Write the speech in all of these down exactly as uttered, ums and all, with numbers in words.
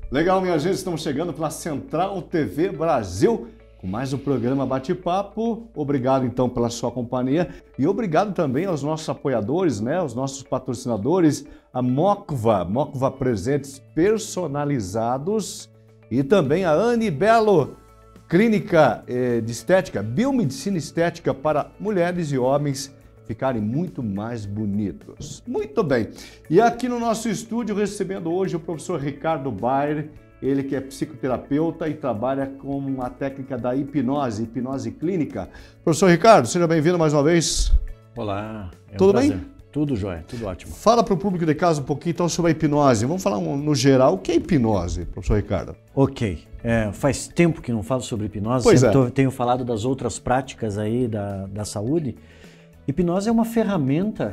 Legal, minha gente, estamos chegando pela Central T V Brasil com mais um programa Bate-Papo. Obrigado, então, pela sua companhia e obrigado também aos nossos apoiadores, né, aos nossos patrocinadores, a Mocva, Mocva Presentes Personalizados e também a Anne Belo, Clínica eh, de Estética, Biomedicina Estética para mulheres e homens ficarem muito mais bonitos. Muito bem. E aqui no nosso estúdio, recebendo hoje o professor Ricardo Bayer, ele que é psicoterapeuta e trabalha com a técnica da hipnose, hipnose clínica. Professor Ricardo, seja bem-vindo mais uma vez. Olá. É um tudo prazer. bem? Tudo jóia, tudo ótimo. Fala para o público de casa um pouquinho então sobre a hipnose. Vamos falar no geral, o que é hipnose, professor Ricardo? Ok. É, faz tempo que não falo sobre hipnose, pois sempre é. tô, tenho falado das outras práticas aí da, da saúde. Hipnose é uma ferramenta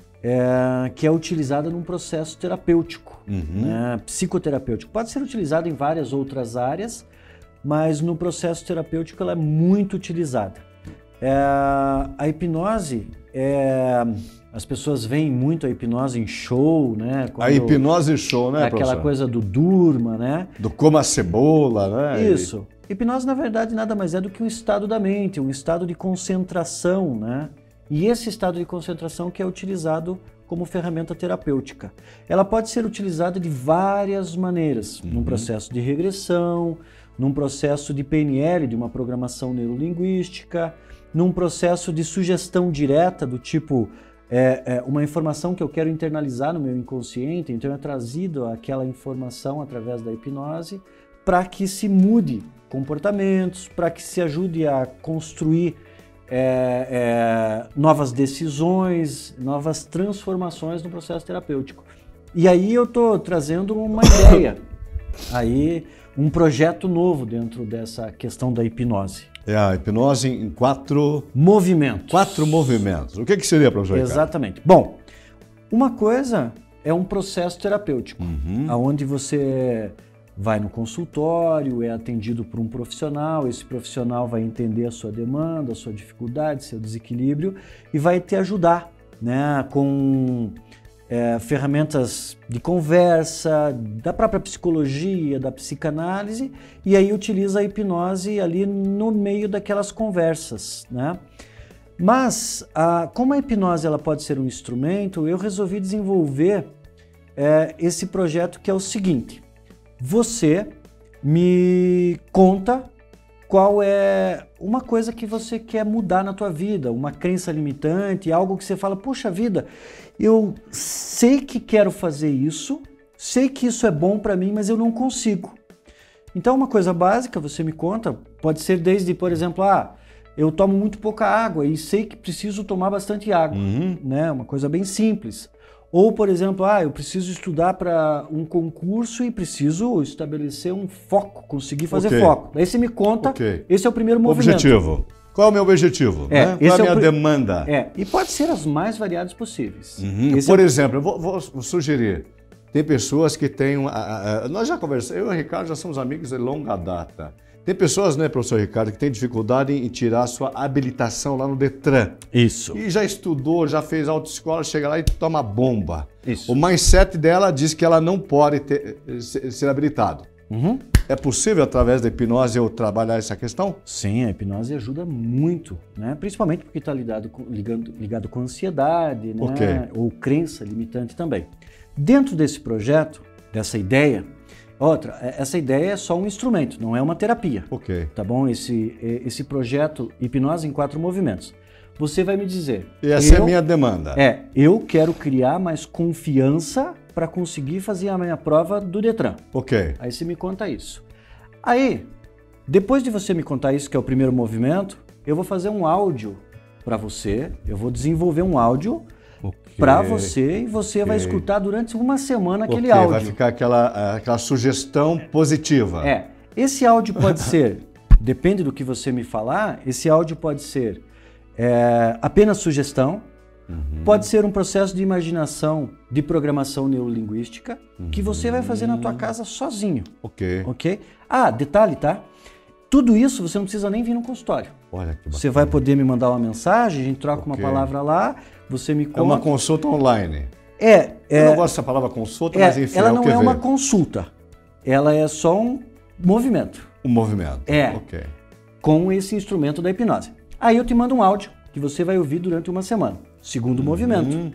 é, que é utilizada num processo terapêutico, uhum. né, psicoterapêutico. Pode ser utilizada em várias outras áreas, mas no processo terapêutico ela é muito utilizada. É, a hipnose, é, as pessoas veem muito a hipnose em show, né? A hipnose show, né, aquela professor? coisa do durma, né? Do coma cebola, né? Isso. Hipnose, na verdade, nada mais é do que um estado da mente, um estado de concentração, né? E esse estado de concentração que é utilizado como ferramenta terapêutica. Ela pode ser utilizada de várias maneiras, uhum. num processo de regressão, num processo de P N L, de uma programação neurolinguística, num processo de sugestão direta do tipo é, é, uma informação que eu quero internalizar no meu inconsciente, então é trazido aquela informação através da hipnose para que se mude comportamentos, para que se ajude a construir É, é, novas decisões, novas transformações no processo terapêutico. E aí eu estou trazendo uma ideia, aí um projeto novo dentro dessa questão da hipnose. É a hipnose em quatro movimentos. Quatro movimentos. O que, que seria, professor Ricardo? Exatamente. Bom, uma coisa é um processo terapêutico, uhum. onde você vai no consultório, é atendido por um profissional, esse profissional vai entender a sua demanda, a sua dificuldade, seu desequilíbrio e vai te ajudar, né, com é, ferramentas de conversa, da própria psicologia, da psicanálise, e aí utiliza a hipnose ali no meio daquelas conversas, né? Mas, a, como a hipnose ela pode ser um instrumento, eu resolvi desenvolver é, esse projeto que é o seguinte: você me conta qual é uma coisa que você quer mudar na tua vida, uma crença limitante, algo que você fala, puxa vida, eu sei que quero fazer isso, sei que isso é bom para mim, mas eu não consigo. Então uma coisa básica, você me conta, pode ser desde, por exemplo, ah, eu tomo muito pouca água e sei que preciso tomar bastante água, uhum. né? Uma coisa bem simples. Ou, por exemplo, ah, eu preciso estudar para um concurso e preciso estabelecer um foco, conseguir fazer okay. foco. Daí você me conta, okay. esse é o primeiro movimento. Objetivo. Qual é o meu objetivo? É, né? Qual é a minha é o... demanda? É, e pode ser as mais variadas possíveis. Uhum. Por é o... exemplo, eu vou, vou, vou sugerir, tem pessoas que têm... Uh, uh, nós já conversamos, eu e o Ricardo já somos amigos de longa data. Tem pessoas, né, professor Ricardo, que têm dificuldade em tirar a sua habilitação lá no Detran. Isso. E já estudou, já fez autoescola, chega lá e toma bomba. Isso. O mindset dela diz que ela não pode ter, ser habilitado. Uhum. É possível, através da hipnose, eu trabalhar essa questão? Sim, a hipnose ajuda muito, né? Principalmente porque está ligado, ligado, ligado com ansiedade, né? Okay. Ou crença limitante também. Dentro desse projeto, dessa ideia, outra, essa ideia é só um instrumento, não é uma terapia. Ok. Tá bom? Esse, esse projeto Hipnose em Quatro Movimentos. Você vai me dizer... E essa eu, é a minha demanda. É, eu quero criar mais confiança para conseguir fazer a minha prova do Detran. Ok. Aí você me conta isso. Aí, depois de você me contar isso, que é o primeiro movimento, eu vou fazer um áudio para você, eu vou desenvolver um áudio... Okay. Para você, e você okay. vai escutar durante uma semana aquele okay. áudio. Vai ficar aquela, aquela sugestão positiva. É. Esse áudio pode ser, depende do que você me falar, esse áudio pode ser é, apenas sugestão, uhum. pode ser um processo de imaginação, de programação neurolinguística, uhum. que você vai fazer na tua casa sozinho. Ok. Ok? Ah, detalhe, tá? Tudo isso você não precisa nem vir no consultório. Olha que bacana. Você vai poder me mandar uma mensagem, a gente troca okay. uma palavra lá, você me conta. É uma consulta online. É. é Eu não gosto dessa palavra consulta, é, mas enfim. Ela é não o que é vê. uma consulta. ela é só um movimento. Um movimento. É. Ok. Com esse instrumento da hipnose. Aí eu te mando um áudio que você vai ouvir durante uma semana. Segundo Uhum. movimento.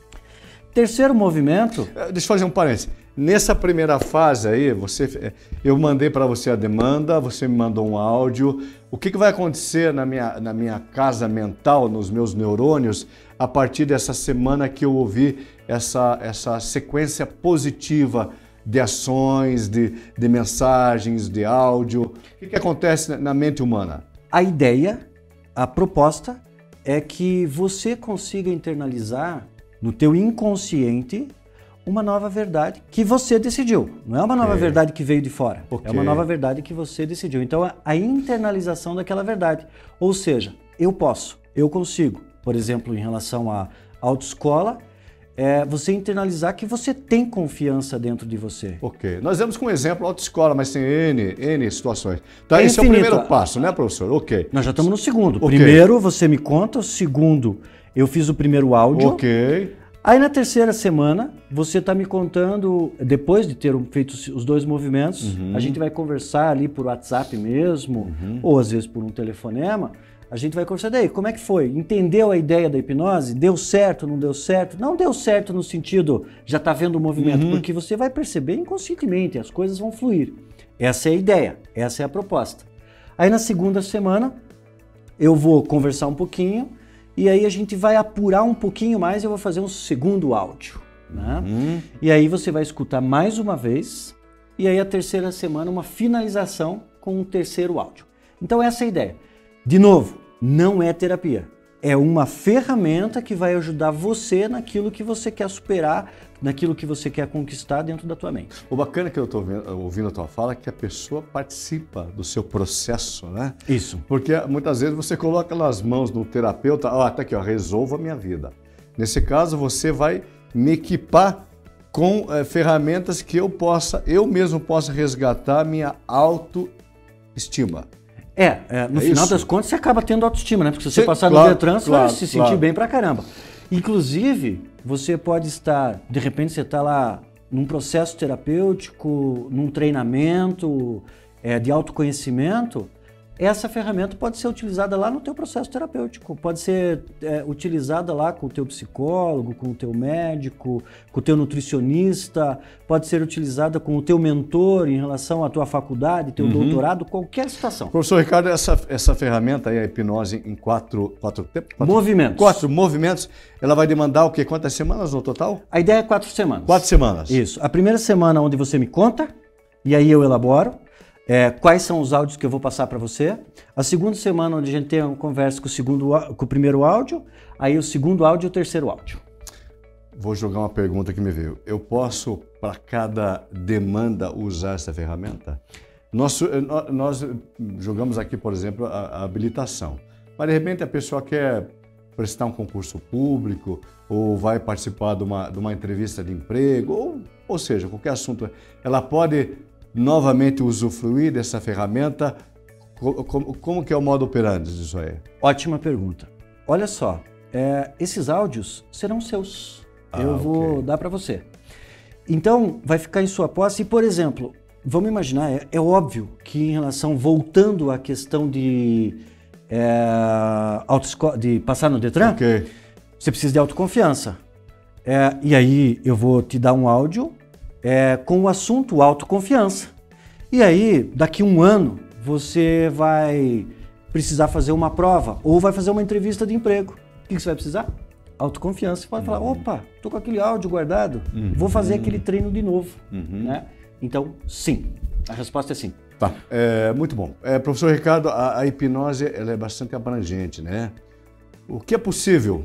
Terceiro movimento... Deixa eu fazer um parênteses. Nessa primeira fase aí, você, eu mandei para você a demanda, você me mandou um áudio. O que, que vai acontecer na minha, na minha casa mental, nos meus neurônios, a partir dessa semana que eu ouvi essa, essa sequência positiva de ações, de, de mensagens, de áudio? O que, que acontece na mente humana? A ideia, a proposta, é que você consiga internalizar no teu inconsciente uma nova verdade que você decidiu. Não é uma nova Okay. verdade que veio de fora. Okay. É uma nova verdade que você decidiu. Então, a, a internalização daquela verdade. Ou seja, eu posso, eu consigo. Por exemplo, em relação à autoescola, é você internalizar que você tem confiança dentro de você. Ok. Nós demos como exemplo a autoescola, mas tem N, N situações. Então, É esse é o infinito. primeiro passo, né, professor? Ok. Nós já estamos no segundo. Ok. Primeiro, você me conta. O segundo, eu fiz o primeiro áudio. Ok. Aí na terceira semana, você está me contando, depois de ter feito os dois movimentos, Uhum. a gente vai conversar ali por WhatsApp mesmo, Uhum. ou às vezes por um telefonema, a gente vai conversar, daí, como é que foi? Entendeu a ideia da hipnose? Deu certo, não deu certo? Não deu certo no sentido, já está vendo o movimento, Uhum. porque você vai perceber inconscientemente, as coisas vão fluir. Essa é a ideia, essa é a proposta. Aí na segunda semana, eu vou conversar um pouquinho, e aí a gente vai apurar um pouquinho mais e eu vou fazer um segundo áudio, né? Uhum. E aí você vai escutar mais uma vez, e aí a terceira semana uma finalização com um terceiro áudio. Então essa é a ideia. De novo, não é terapia. É uma ferramenta que vai ajudar você naquilo que você quer superar, naquilo que você quer conquistar dentro da tua mente. O bacana que eu estou ouvindo a tua fala é que a pessoa participa do seu processo, né? Isso. Porque muitas vezes você coloca nas mãos do terapeuta, ó, tá aqui, ó, resolva a minha vida. Nesse caso, você vai me equipar com é, ferramentas que eu possa, eu mesmo possa resgatar a minha autoestima. É, é no É final isso? das contas você acaba tendo autoestima, né? Porque se você Sim, passar claro, no Detran, você claro, vai se sentir claro. bem pra caramba. Inclusive, você pode estar, de repente você está lá num processo terapêutico, num treinamento é, de autoconhecimento, essa ferramenta pode ser utilizada lá no teu processo terapêutico, pode ser é, utilizada lá com o teu psicólogo, com o teu médico, com o teu nutricionista, pode ser utilizada com o teu mentor em relação à tua faculdade, teu Uhum. doutorado, qualquer situação. Professor Ricardo, essa, essa ferramenta aí, a hipnose em quatro, quatro, quatro Movimentos. Quatro movimentos, ela vai demandar o quê? Quantas semanas no total? A ideia é quatro semanas. Quatro semanas. Isso. A primeira semana onde você me conta, e aí eu elaboro é, quais são os áudios que eu vou passar para você. A segunda semana onde a gente tem uma conversa com o, segundo, com o primeiro áudio, aí o segundo áudio e o terceiro áudio. Vou jogar uma pergunta que me veio. Eu posso, para cada demanda, usar essa ferramenta? Nós, nós jogamos aqui, por exemplo, a, a habilitação. Mas, de repente, a pessoa quer prestar um concurso público ou vai participar de uma, de uma entrevista de emprego, ou, ou seja, qualquer assunto. Ela pode novamente usufruir dessa ferramenta? Como, como que é o modo operandi disso aí? Ótima pergunta. Olha só, é, esses áudios serão seus. Ah, eu vou ok. dar para você. Então, vai ficar em sua posse. E, por exemplo, vamos imaginar, é, é óbvio que em relação, voltando à questão de, é, autoesco- de passar no Detran, Ok. você precisa de autoconfiança. É, e aí eu vou te dar um áudio é, com o assunto autoconfiança. E aí, daqui a um ano, você vai precisar fazer uma prova ou vai fazer uma entrevista de emprego. O que você vai precisar? Autoconfiança. Você pode falar, opa, tô com aquele áudio guardado, vou fazer aquele treino de novo. Uhum. Né? Então, sim. A resposta é sim. Tá, é, muito bom. É, professor Ricardo, a, a hipnose ela é bastante abrangente, né? O que é possível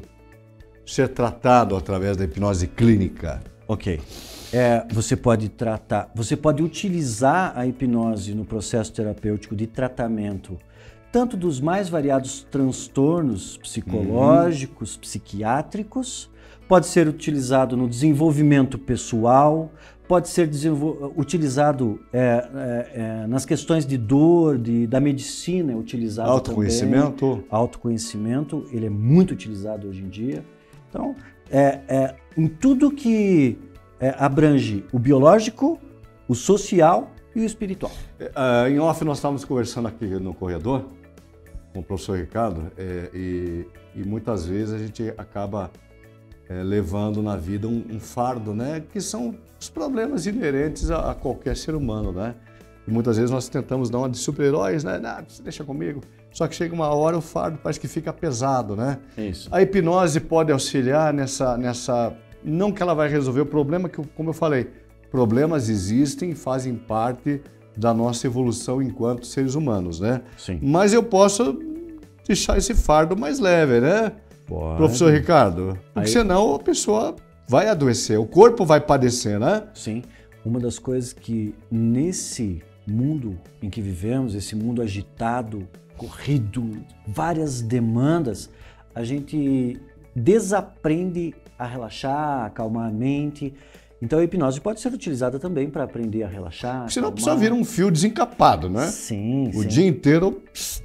ser tratado através da hipnose clínica? Ok. É, você pode tratar, você pode utilizar a hipnose no processo terapêutico de tratamento tanto dos mais variados transtornos psicológicos, uhum. psiquiátricos, pode ser utilizado no desenvolvimento pessoal, pode ser utilizado é, é, é, nas questões de dor, de, da medicina, é utilizado autoconhecimento. também. Autoconhecimento, ele é muito utilizado hoje em dia. Então, é, é, em tudo que é, abrange o biológico, o social e o espiritual. Uh, em off, nós estávamos conversando aqui no corredor com o professor Ricardo é, e, e muitas vezes a gente acaba é, levando na vida um, um fardo, né? Que são os problemas inerentes a, a qualquer ser humano, né? E muitas vezes nós tentamos dar uma de super-heróis, né? Não, deixa comigo. Só que chega uma hora o fardo parece que fica pesado, né? Isso. A hipnose pode auxiliar nessa, nessa... Não que ela vai resolver o problema, que, como eu falei, problemas existem e fazem parte da nossa evolução enquanto seres humanos, né? Sim. Mas eu posso deixar esse fardo mais leve, né? Pode. Professor Ricardo? Porque Aí... senão a pessoa vai adoecer, o corpo vai padecer, né? Sim. Uma das coisas que nesse mundo em que vivemos, esse mundo agitado, corrido, várias demandas, a gente desaprende a relaxar, a acalmar a mente. Então a hipnose pode ser utilizada também para aprender a relaxar. Senão a acalmar. pessoa vira um fio desencapado, né? Sim, o sim. dia inteiro...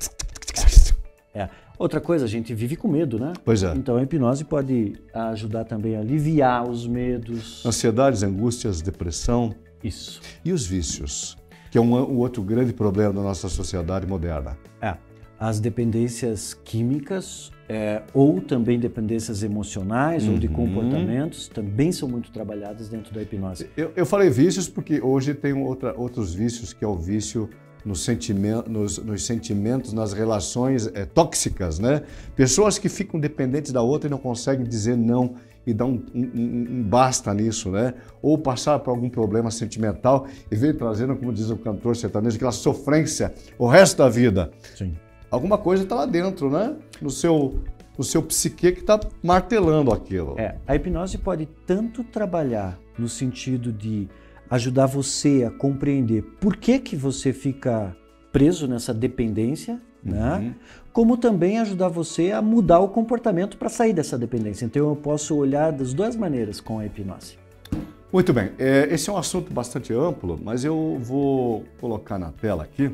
É. Outra coisa, a gente vive com medo, né? Pois é. Então a hipnose pode ajudar também a aliviar os medos. Ansiedades, angústias, depressão. Isso. E os vícios, que é um, um outro grande problema da nossa sociedade moderna. É. As dependências químicas é, ou também dependências emocionais uhum. ou de comportamentos também são muito trabalhadas dentro da hipnose. Eu, eu falei vícios porque hoje tem outra, outros vícios, que é o vício nos, sentimento, nos, nos sentimentos, nas relações é, tóxicas, né? Pessoas que ficam dependentes da outra e não conseguem dizer não e dar um, um, um, um basta nisso, né? Ou passar por algum problema sentimental e vem trazendo, como diz o cantor sertanejo, aquela sofrência o resto da vida. Sim. Alguma coisa está lá dentro, né? No seu, no seu psique que está martelando aquilo. É, a hipnose pode tanto trabalhar no sentido de ajudar você a compreender por que que você fica preso nessa dependência, uhum. né? Como também ajudar você a mudar o comportamento para sair dessa dependência. Então eu posso olhar das duas maneiras com a hipnose. Muito bem, é, esse é um assunto bastante amplo, mas eu vou colocar na tela aqui.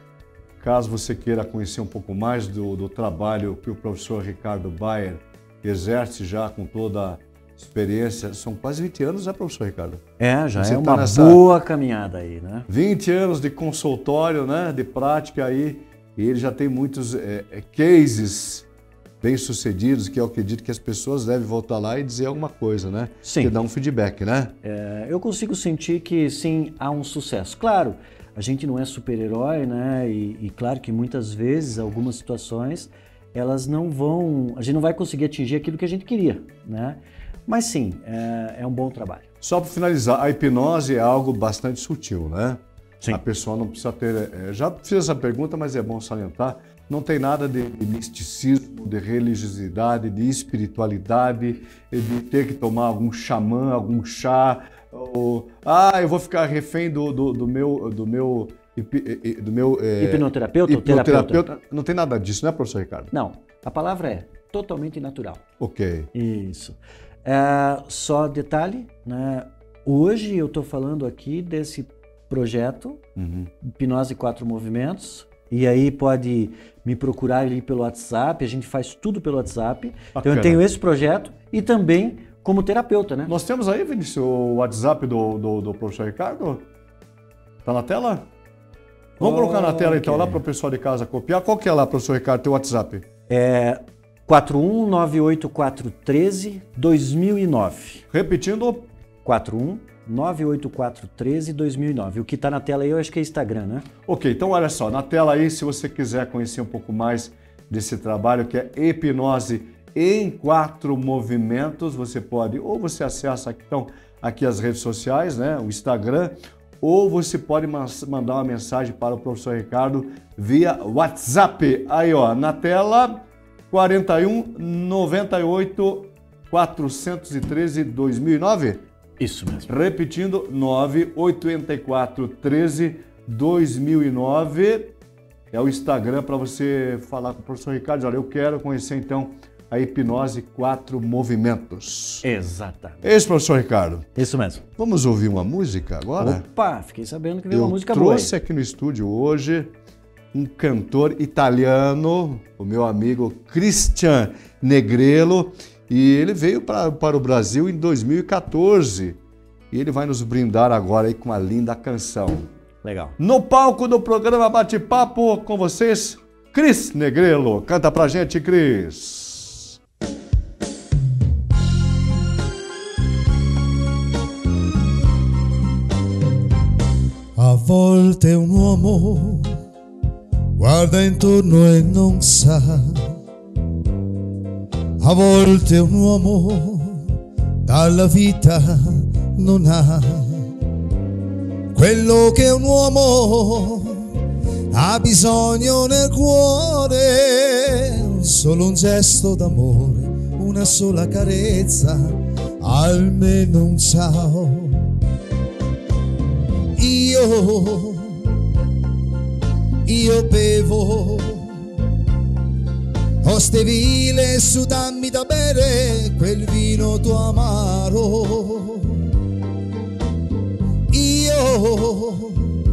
Caso você queira conhecer um pouco mais do, do trabalho que o professor Ricardo Bayer exerce já com toda a experiência, são quase vinte anos, né, professor Ricardo? É, já você é uma tá nessa... boa caminhada aí, né? vinte anos de consultório, né, de prática aí, e ele já tem muitos é, é, cases bem-sucedidos, que eu acredito que as pessoas devem voltar lá e dizer alguma coisa, né? Sim. Que dá um feedback, né? É, eu consigo sentir que sim, há um sucesso. Claro, a gente não é super-herói, né? E, e claro que muitas vezes, algumas situações, elas não vão... A gente não vai conseguir atingir aquilo que a gente queria, né? Mas sim, é, é um bom trabalho. Só para finalizar, a hipnose é algo bastante sutil, né? Sim. A pessoa não precisa ter... É, já fiz essa pergunta, mas é bom salientar. Não tem nada de misticismo, de religiosidade, de espiritualidade, de ter que tomar algum xamã, algum chá... Ou, ah, eu vou ficar refém do, do, do meu, do meu, do meu é, hipnoterapeuta, hipnoterapeuta. terapeuta. Não tem nada disso, né, professor Ricardo? Não, a palavra é totalmente natural. Ok. Isso. É, só detalhe, né? Hoje eu estou falando aqui desse projeto, uhum. Hipnose Quatro Movimentos, e aí pode me procurar ali pelo WhatsApp, a gente faz tudo pelo WhatsApp. Bacana. Então eu tenho esse projeto e também como terapeuta, né? Nós temos aí, Vinícius, o WhatsApp do, do, do professor Ricardo? Tá na tela? Vamos oh, colocar na tela então, okay. Lá para o pessoal de casa copiar. Qual que é lá, professor Ricardo, teu WhatsApp? É quatro um nove oito quatro um três dois mil e nove. Repetindo. quatro um nove oito quatro um três dois mil e nove. O que está na tela aí eu acho que é Instagram, né? Ok, então olha só, na tela aí, se você quiser conhecer um pouco mais desse trabalho que é hipnose em quatro movimentos, você pode, ou você acessa então aqui as redes sociais, né, o Instagram, ou você pode mandar uma mensagem para o professor Ricardo via WhatsApp. Aí, ó, na tela, quarenta e um noventa e oito quatrocentos e treze dois mil e nove. Isso mesmo. Repetindo, nove oito quatro um três dois mil e nove. É o Instagram para você falar com o professor Ricardo. Olha, eu quero conhecer então a hipnose quatro movimentos. Exatamente. É isso, professor Ricardo? Isso mesmo. Vamos ouvir uma música agora? Opa, fiquei sabendo que veio eu uma música boa. Eu trouxe aqui no estúdio hoje um cantor italiano, o meu amigo Christian Negrello, e ele veio pra, para o Brasil em dois mil e quatorze. E ele vai nos brindar agora aí com uma linda canção. Legal. No palco do programa Bate-Papo com vocês, Cris Negrello. Canta pra gente, Cris. A volte un uomo guarda intorno e non sa, a volte un uomo dalla vita non ha quello che un uomo ha bisogno nel cuore, solo un gesto d'amore, una sola carezza, almeno un ciao. Io, io bevo, oste vile, su dammi da bere quel vino tuo amaro. Io,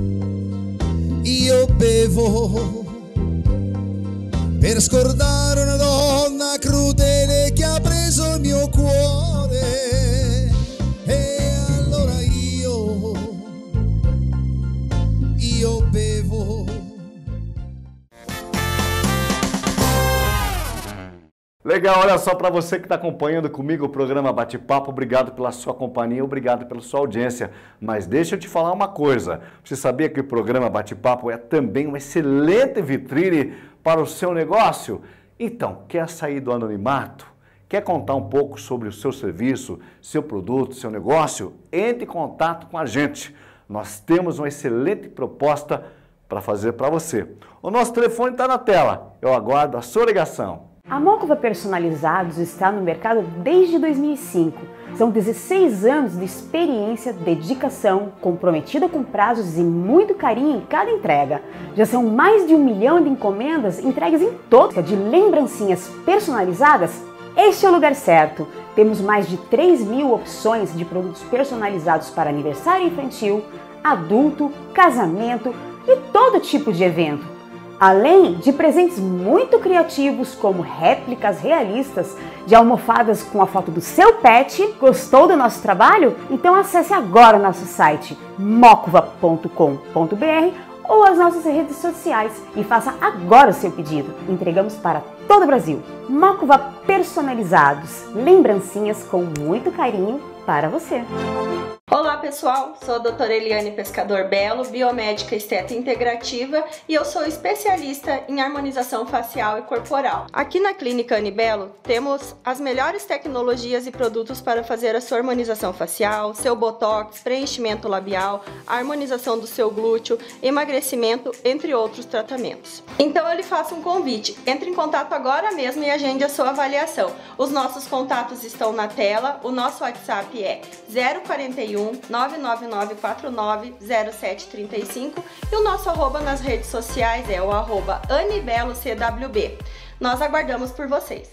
io bevo per scordare una donna crudele che ha preso il mio cuore. E allora io, io bevo. Legal, olha só, para você que está acompanhando comigo o programa Bate-Papo, obrigado pela sua companhia, obrigado pela sua audiência. Mas deixa eu te falar uma coisa, você sabia que o programa Bate-Papo é também uma excelente vitrine para o seu negócio? Então, quer sair do anonimato? Quer contar um pouco sobre o seu serviço, seu produto, seu negócio? Entre em contato com a gente. Nós temos uma excelente proposta para fazer para você. O nosso telefone está na tela, eu aguardo a sua ligação. A Mócova Personalizados está no mercado desde dois mil e cinco. São dezesseis anos de experiência, dedicação, comprometida com prazos e muito carinho em cada entrega. Já são mais de um milhão de encomendas entregues em todo. De lembrancinhas personalizadas, este é o lugar certo. Temos mais de três mil opções de produtos personalizados para aniversário infantil, adulto, casamento e todo tipo de evento. Além de presentes muito criativos, como réplicas realistas de almofadas com a foto do seu pet. Gostou do nosso trabalho? Então acesse agora o nosso site mocova ponto com ponto br ou as nossas redes sociais e faça agora o seu pedido. Entregamos para todo o Brasil. Mócova Personalizados, lembrancinhas com muito carinho para você. Olá pessoal, sou a doutora Eliane Pescador Belo, biomédica esteta integrativa e eu sou especialista em harmonização facial e corporal. Aqui na Clínica Anibelo temos as melhores tecnologias e produtos para fazer a sua harmonização facial, seu botox, preenchimento labial, a harmonização do seu glúteo, emagrecimento, entre outros tratamentos. Então eu lhe faço um convite, entre em contato agora mesmo e agende a sua avaliação. Os nossos contatos estão na tela, o nosso WhatsApp é zero quarenta e um, nove nove nove quatro nove zero sete três cinco e o nosso arroba nas redes sociais é o arroba anibelocwb. Nós aguardamos por vocês.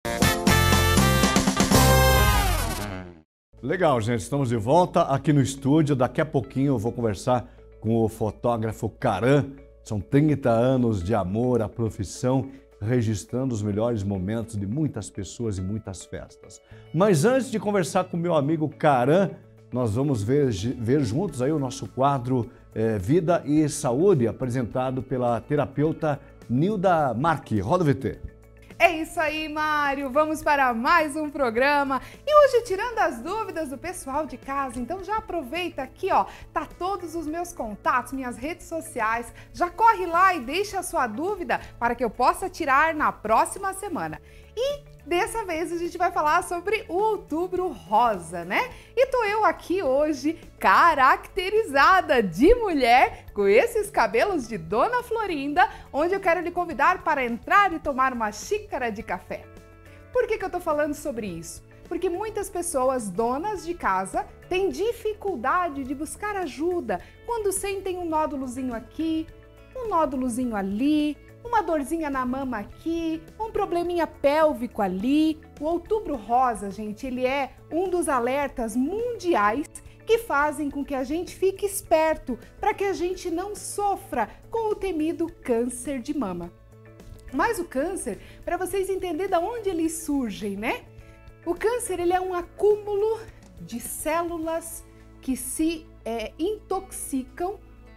Legal, gente, estamos de volta aqui no estúdio. Daqui a pouquinho eu vou conversar com o fotógrafo Karan. São trinta anos de amor à profissão, registrando os melhores momentos de muitas pessoas e muitas festas. Mas antes de conversar com meu amigo Karan, nós vamos ver, ver juntos aí o nosso quadro é, Vida e Saúde, apresentado pela terapeuta Nilda Marque. Roda o V T. É isso aí, Mário! Vamos para mais um programa. E hoje, tirando as dúvidas do pessoal de casa, então já aproveita aqui, ó, tá todos os meus contatos, minhas redes sociais. Já corre lá e deixa a sua dúvida para que eu possa tirar na próxima semana. E dessa vez a gente vai falar sobre o Outubro Rosa, né? E tô eu aqui hoje caracterizada de mulher com esses cabelos de Dona Florinda, onde eu quero lhe convidar para entrar e tomar uma xícara de café. Por que que eu tô falando sobre isso? Porque muitas pessoas, donas de casa, têm dificuldade de buscar ajuda quando sentem um nódulozinho aqui, um nódulozinho ali, uma dorzinha na mama aqui, um probleminha pélvico ali. O Outubro Rosa, gente, ele é um dos alertas mundiais que fazem com que a gente fique esperto para que a gente não sofra com o temido câncer de mama. Mas o câncer, para vocês entenderem de onde eles surgem, né? O câncer, ele é um acúmulo de células que se é, intoxicam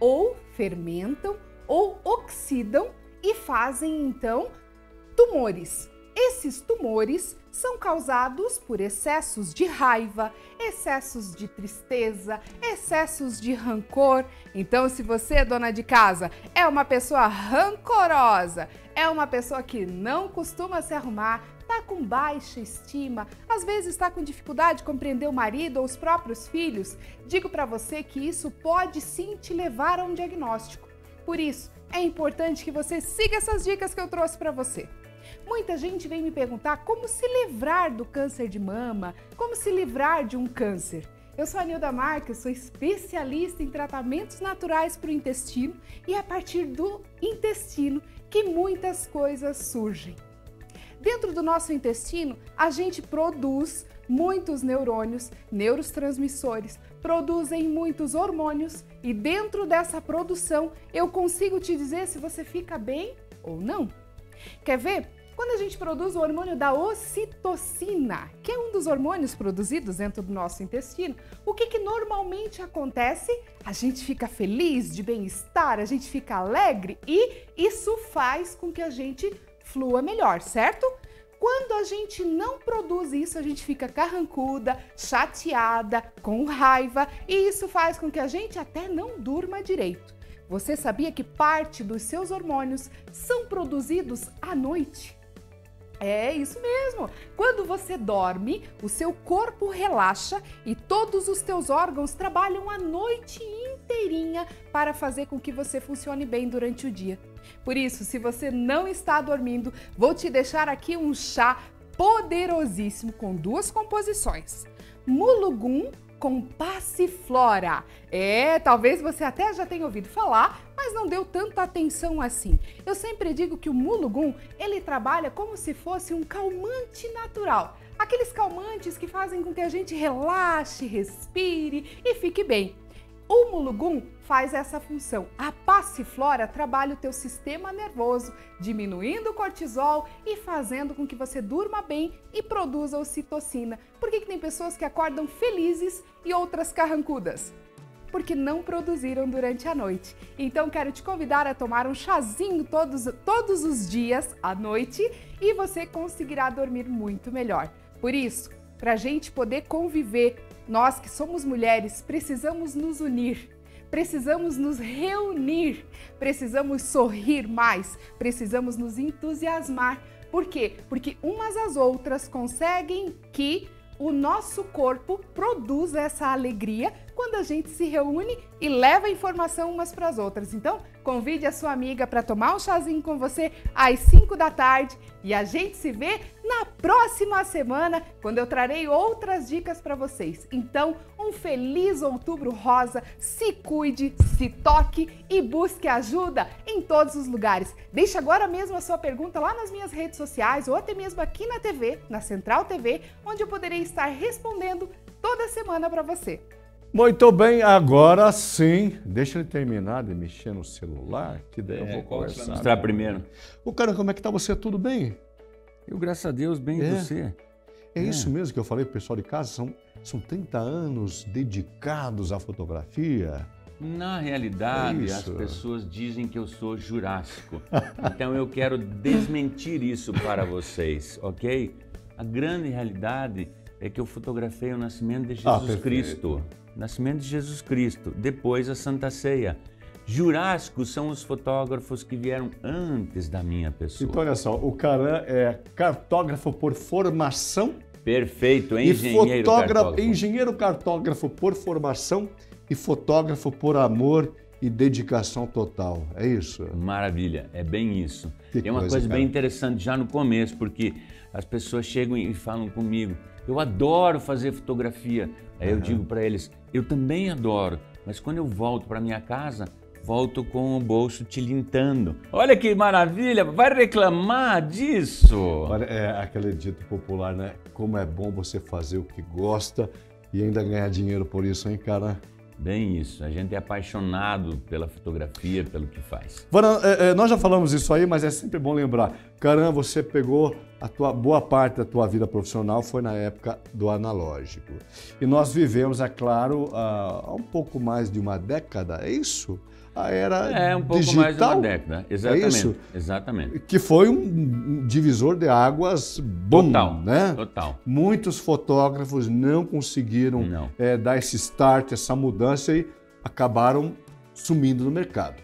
ou fermentam ou oxidam e fazem então tumores. Esses tumores são causados por excessos de raiva, excessos de tristeza, excessos de rancor. Então, se você, dona de casa, é uma pessoa rancorosa, é uma pessoa que não costuma se arrumar, está com baixa estima, às vezes está com dificuldade de compreender o marido ou os próprios filhos, digo para você que isso pode sim te levar a um diagnóstico. Por isso, é importante que você siga essas dicas que eu trouxe para você. Muita gente vem me perguntar como se livrar do câncer de mama, como se livrar de um câncer. Eu sou a Nilda Marques, sou especialista em tratamentos naturais para o intestino e é a partir do intestino que muitas coisas surgem. Dentro do nosso intestino, a gente produz muitos neurônios, neurotransmissores, produzem muitos hormônios e dentro dessa produção eu consigo te dizer se você fica bem ou não. Quer ver? Quando a gente produz o hormônio da ocitocina, que é um dos hormônios produzidos dentro do nosso intestino, o que que normalmente acontece? A gente fica feliz, de bem-estar, a gente fica alegre e isso faz com que a gente flua melhor, certo? Quando a gente não produz isso, a gente fica carrancuda, chateada, com raiva e isso faz com que a gente até não durma direito. Você sabia que parte dos seus hormônios são produzidos à noite? É isso mesmo! Quando você dorme, o seu corpo relaxa e todos os teus órgãos trabalham a noite inteirinha para fazer com que você funcione bem durante o dia. Por isso, se você não está dormindo, vou te deixar aqui um chá poderosíssimo com duas composições. Mulugum com passiflora. É, talvez você até já tenha ouvido falar, mas não deu tanta atenção assim. Eu sempre digo que o mulugum, ele trabalha como se fosse um calmante natural. Aqueles calmantes que fazem com que a gente relaxe, respire e fique bem. O mulugum faz essa função. A passiflora trabalha o teu sistema nervoso, diminuindo o cortisol e fazendo com que você durma bem e produza ocitocina. Por que que tem pessoas que acordam felizes e outras carrancudas? Porque não produziram durante a noite. Então quero te convidar a tomar um chazinho todos, todos os dias à noite e você conseguirá dormir muito melhor. Por isso, para a gente poder conviver, nós que somos mulheres precisamos nos unir, precisamos nos reunir, precisamos sorrir mais, precisamos nos entusiasmar. Por quê? Porque umas às outras conseguem que o nosso corpo produza essa alegria quando a gente se reúne e leva informação umas para as outras. Então, convide a sua amiga para tomar um chazinho com você às cinco da tarde e a gente se vê na próxima semana, quando eu trarei outras dicas para vocês. Então, um feliz Outubro Rosa, se cuide, se toque e busque ajuda em todos os lugares. Deixe agora mesmo a sua pergunta lá nas minhas redes sociais ou até mesmo aqui na T V, na Central T V, onde eu poderei estar respondendo toda semana para você. Muito bem, agora sim. Deixa ele terminar de mexer no celular, que daí eu É, vou qual que você vai conversar. mostrar primeiro? Ô, cara, como é que tá você? Tudo bem? Eu, graças a Deus, bem É. você. É, É. isso mesmo que eu falei pro pessoal de casa? São, são trinta anos dedicados à fotografia? Na realidade, É as isso. pessoas dizem que eu sou jurássico. Então eu quero desmentir isso para vocês, ok? A grande realidade é que eu fotografei o nascimento de Ah, Jesus perfeito. Cristo. Nascimento de Jesus Cristo, depois a Santa Ceia. Jurássicos são os fotógrafos que vieram antes da minha pessoa. Então, olha só, o Caran é cartógrafo por formação Perfeito, e engenheiro fotógrafo, cartógrafo. engenheiro cartógrafo por formação e fotógrafo por amor e dedicação total. É isso? Maravilha, é bem isso. Que Tem uma coisa, coisa cara. bem interessante já no começo, porque as pessoas chegam e falam comigo, eu adoro fazer fotografia. Aí eu digo para eles, eu também adoro, mas quando eu volto para minha casa, volto com o bolso tilintando. Olha que maravilha, vai reclamar disso? Olha, é aquele dito popular, né? Como é bom você fazer o que gosta e ainda ganhar dinheiro por isso, hein, cara? Bem isso, a gente é apaixonado pela fotografia, pelo que faz. Varan, é, é, nós já falamos isso aí, mas é sempre bom lembrar. Caran, você pegou a tua boa parte da tua vida profissional foi na época do analógico. E nós vivemos, é claro, há, há um pouco mais de uma década, é isso? a era É, um pouco digital. mais de uma década. Exatamente. É isso? Exatamente. Que foi um divisor de águas bom, Total, né? total. Muitos fotógrafos não conseguiram Não. é, dar esse start, essa mudança e acabaram sumindo no mercado.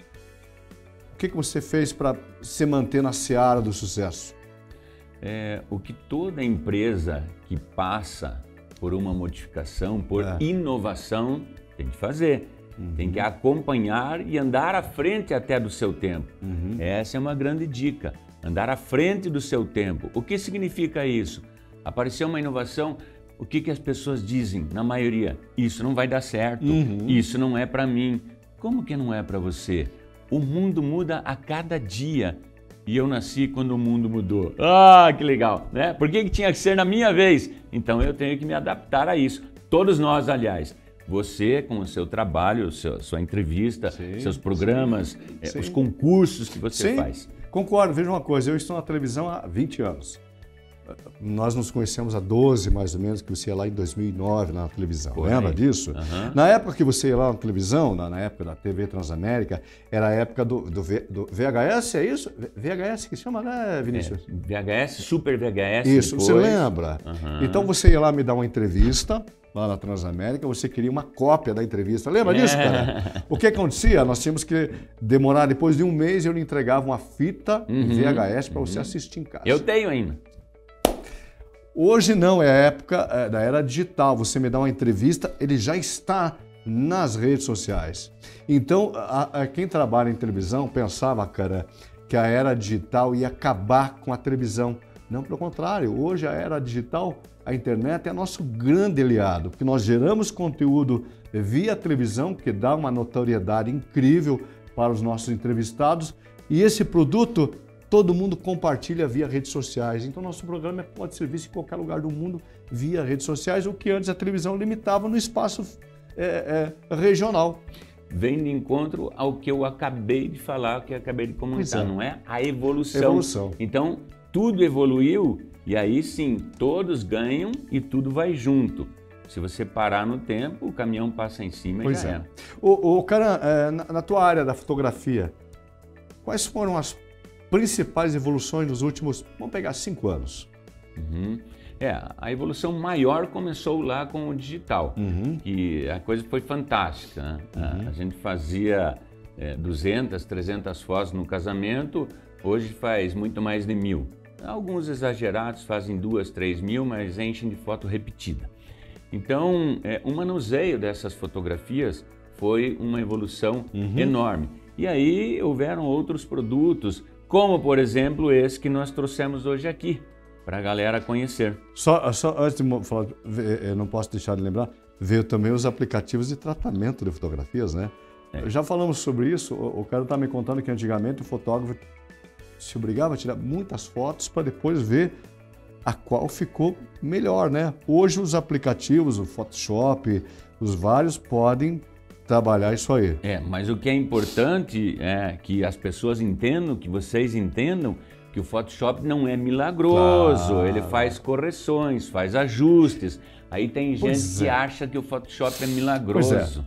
O que, que você fez para se manter na seara do sucesso? É, o que toda empresa que passa por uma modificação, por É. inovação, tem que fazer. Uhum. Tem que acompanhar e andar à frente até do seu tempo. Uhum. Essa é uma grande dica. Andar à frente do seu tempo. O que significa isso? Apareceu uma inovação, o que, que as pessoas dizem, na maioria? Isso não vai dar certo, Uhum. isso não é para mim. Como que não é para você? O mundo muda a cada dia. E eu nasci quando o mundo mudou. Ah, que legal, né? Por que, que tinha que ser na minha vez? Então eu tenho que me adaptar a isso. Todos nós, aliás. Você, com o seu trabalho, seu, sua entrevista, Sim, seus programas, eh, sim. os concursos que você Sim, faz. concordo. Veja uma coisa, eu estou na televisão há vinte anos. Nós nos conhecemos há doze, mais ou menos, que você ia lá em dois mil e nove na televisão. Por Lembra aí. disso? Aham. Na época que você ia lá na televisão, na, na época da T V Transamérica, era a época do, do, V- do V H S, é isso? V H S que chama, né, Vinícius? É, V H S, Super V H S. Isso, depois. você lembra? Aham. Então você ia lá me dar uma entrevista, lá na Transamérica, você queria uma cópia da entrevista. Lembra disso, É. cara? O que acontecia? Nós tínhamos que demorar, depois de um mês, eu lhe entregava uma fita Uhum. V H S para você assistir em casa. Eu tenho ainda. Hoje não, é a época é, da era digital. Você me dá uma entrevista, ele já está nas redes sociais. Então, a- a- quem trabalha em televisão pensava, cara, que a era digital ia acabar com a televisão. Não, pelo contrário. Hoje a era digital, a internet é nosso grande aliado, porque nós geramos conteúdo via televisão, que dá uma notoriedade incrível para os nossos entrevistados, e esse produto todo mundo compartilha via redes sociais. Então, nosso programa pode ser visto em qualquer lugar do mundo via redes sociais, o que antes a televisão limitava no espaço é, é, regional. Vem de encontro ao que eu acabei de falar, que eu acabei de Pois comentar, é. não é? A evolução. Evolução. Então, tudo evoluiu e aí sim, todos ganham e tudo vai junto. Se você parar no tempo, o caminhão passa em cima Pois e já é. era. Ô, ô, Caran, é, na, na tua área da fotografia, quais foram as principais evoluções nos últimos, vamos pegar, cinco anos? Uhum. É, a evolução maior começou lá com o digital, Uhum. que a coisa foi fantástica, né? A- A gente fazia é, duzentas, trezentas fotos no casamento, hoje faz muito mais de mil. Alguns exagerados fazem duas, três mil, mas enchem de foto repetida. Então, é, o manuseio dessas fotografias foi uma evolução Uhum. enorme. E aí houveram outros produtos, como por exemplo esse que nós trouxemos hoje aqui, para a galera conhecer. Só, só antes de mo- falar, ve- eu não posso deixar de lembrar, veio também os aplicativos de tratamento de fotografias, né? É. Já falamos sobre isso, o, o cara está me contando que antigamente o fotógrafo se obrigava a tirar muitas fotos para depois ver a qual ficou melhor, né? Hoje os aplicativos, o Photoshop, os vários podem trabalhar isso aí. É, mas o que é importante é que as pessoas entendam, que vocês entendam, que o Photoshop não é milagroso, Claro. ele faz correções, faz ajustes. Aí tem gente Pois que é. acha que o Photoshop é milagroso.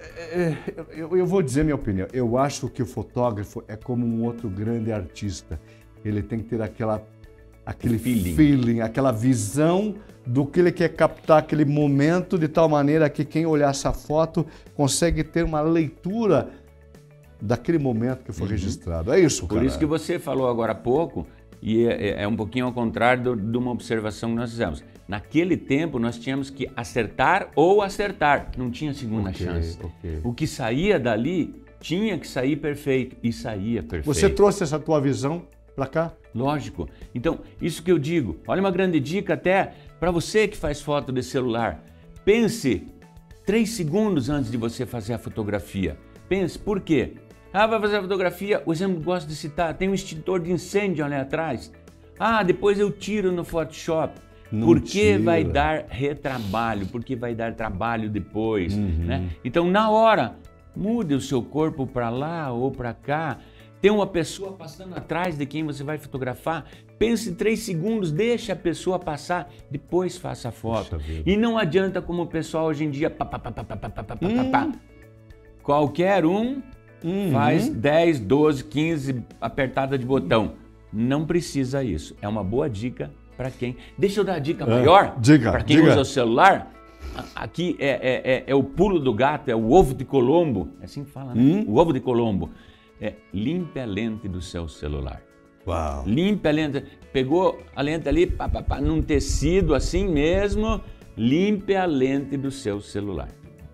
É, eu, eu vou dizer minha opinião. Eu acho que o fotógrafo é como um outro grande artista. Ele tem que ter aquela, aquele Feeling. feeling, aquela visão do que ele quer captar aquele momento, de tal maneira que quem olhar essa foto consegue ter uma leitura daquele momento que foi registrado. É isso, Por cara. isso que você falou agora há pouco, e é, é- é um pouquinho ao contrário do- de uma observação que nós fizemos. Naquele tempo, nós tínhamos que acertar ou acertar, não tinha segunda Ok, chance. ok. O que saía dali tinha que sair perfeito, e saía perfeito. Você trouxe essa tua visão para cá? Lógico. Então, isso que eu digo, olha uma grande dica até para você que faz foto de celular. Pense três segundos antes de você fazer a fotografia. Pense, por quê? Ah, vai fazer a fotografia, o exemplo que eu gosto de citar, tem um extintor de incêndio ali atrás. Ah, depois eu tiro no Photoshop. Não Porque tira. vai dar retrabalho, porque vai dar trabalho depois, Uhum. né? Então, na hora, mude o seu corpo para lá ou para cá. Tem uma pessoa passando atrás de quem você vai fotografar. Pense três segundos, deixa a pessoa passar, depois faça a foto. Puxa vida. E não adianta como o pessoal hoje em dia, pá, pá, pá, pá, pá, pá, pá, pá, pá, pá. Qualquer um Uhum. Faz dez, doze, quinze apertadas de botão. Não precisa isso. É uma boa dica para quem... Deixa eu dar a dica é. maior. Diga, Para quem diga. usa o celular. Aqui é, é, é, é o pulo do gato, é o ovo de Colombo. É assim que fala, né? Hum? O ovo de Colombo. É limpe a lente do seu celular. Uau. Limpe a lente. Pegou a lente ali, pá, pá, pá, num tecido assim mesmo. Limpe a lente do seu celular.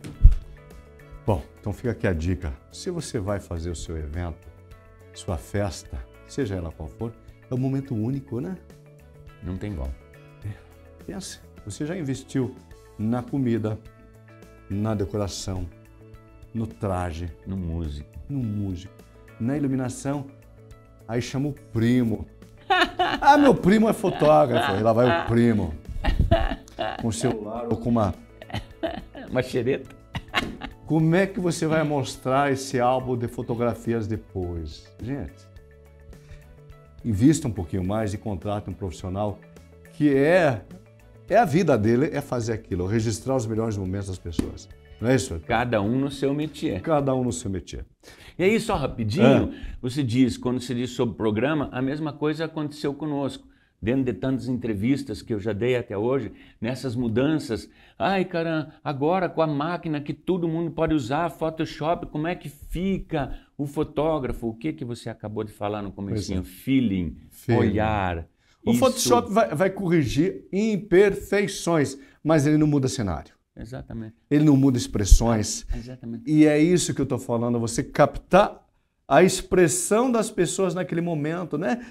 Bom, então fica aqui a dica. Se você vai fazer o seu evento, sua festa, seja ela qual for, é um momento único, né? Não tem igual. Pense, você já investiu na comida, na decoração, no traje, no músico, no músico, na iluminação. Aí chama o primo. Ah, meu primo é fotógrafo. Aí lá vai o primo. Com o celular ou com uma... uma xereta. Como é que você vai mostrar esse álbum de fotografias depois? Gente, invista um pouquinho mais e contrate um profissional que é, é a vida dele, é fazer aquilo, registrar os melhores momentos das pessoas. Não é isso? Cada um no seu métier. Cada um no seu métier. E aí, só rapidinho, é. você diz, quando você diz sobre o programa, a mesma coisa aconteceu conosco. Dentro de tantas entrevistas que eu já dei até hoje, nessas mudanças, ai, cara, agora com a máquina que todo mundo pode usar, Photoshop, como é que fica o fotógrafo? O que que você acabou de falar no comecinho? É. Feeling, Feeling, olhar. O isso... Photoshop vai, vai corrigir imperfeições, mas ele não muda cenário. Exatamente. Ele não muda expressões. Ah, exatamente. E é isso que eu estou falando, você captar a expressão das pessoas naquele momento, né?